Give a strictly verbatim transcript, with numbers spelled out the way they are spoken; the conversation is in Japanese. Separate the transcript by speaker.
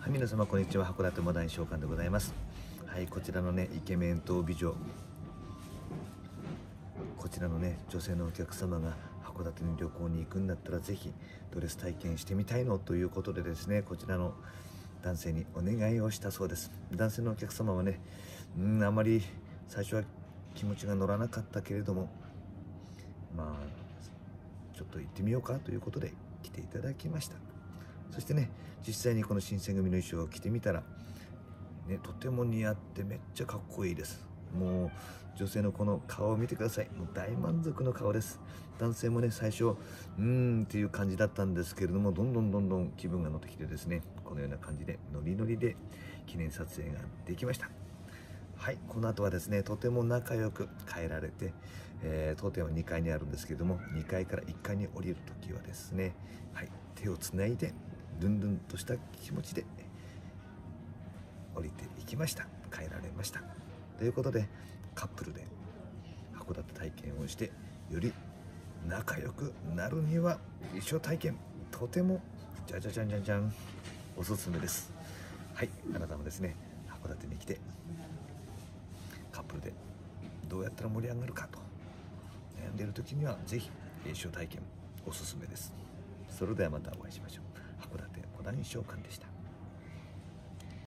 Speaker 1: 皆様こんにちは。函館モダン商館でございます。はい、こちらのねイケメンと美女、こちらのね女性のお客様が函館に旅行に行くんだったらぜひドレス体験してみたいのということでですね、こちらの男性にお願いをしたそうです。男性のお客様はね、うんあまり最初は気持ちが乗らなかったけれども、まあちょっと行ってみようかということで来ていただきました。そしてね、実際にこの新選組の衣装を着てみたら、ね、とても似合ってめっちゃかっこいいです。もう女性のこの顔を見てください。もう大満足の顔です。男性もね、最初うーんっていう感じだったんですけれども、どんどんどんどん気分が乗ってきてですね、このような感じでノリノリで記念撮影ができました。はい、この後はですね、とても仲良く帰られて、えー、当店はにかいにあるんですけれども、にかいからいっかいに降りるときはですね、はい、手をつないでルンルンとした気持ちで降りていきました。帰られました。ということで、カップルで函館体験をしてより仲良くなるには一生体験、とてもじゃじゃじゃんじゃんじゃんおすすめです。はい、あなたもですね、函館に来てカップルでどうやったら盛り上がるかと悩んでいる時にはぜひ一生体験おすすめです。それではまたお会いしましょう。函館モダン商館でした。